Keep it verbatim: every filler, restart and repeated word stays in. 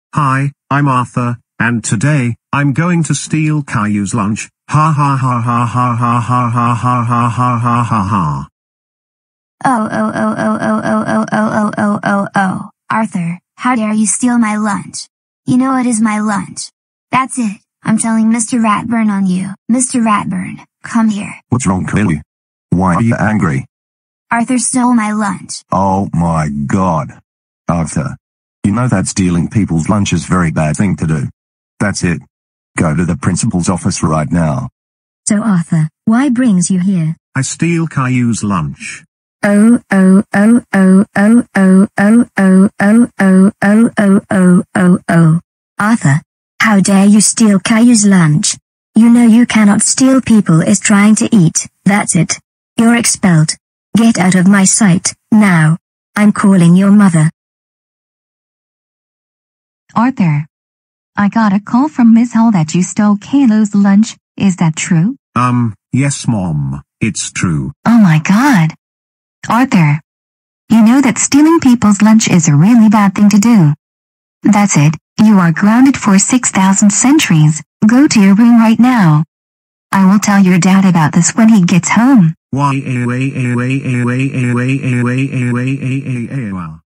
Hi, I'm Arthur, and today, I'm going to steal Caillou's lunch. Ha ha ha ha ha ha ha ha ha ha ha ha ha ha. Oh oh oh oh oh oh oh oh oh oh oh oh. Arthur, how dare you steal my lunch? You know it is my lunch. That's it. I'm telling Mister Ratburn on you. Mister Ratburn, come here. What's wrong, Caillou? Why are you angry? Arthur stole my lunch. Oh my God. Arthur. You know that stealing people's lunch is a very bad thing to do. That's it. Go to the principal's office right now. So Arthur, why brings you here? I steal Caillou's lunch. Oh oh oh oh oh oh oh oh oh oh oh oh oh oh oh. Arthur, how dare you steal Caillou's lunch? You know you cannot steal, people is trying to eat. That's it. You're expelled. Get out of my sight, now. I'm calling your mother. Arthur, I got a call from Miss Hall that you stole Caillou's lunch. Is that true? Um, yes Mom, it's true. Oh my God. Arthur, you know that stealing people's lunch is a really bad thing to do. That's it, you are grounded for six thousand centuries. Go to your room right now. I will tell your dad about this when he gets home. Why?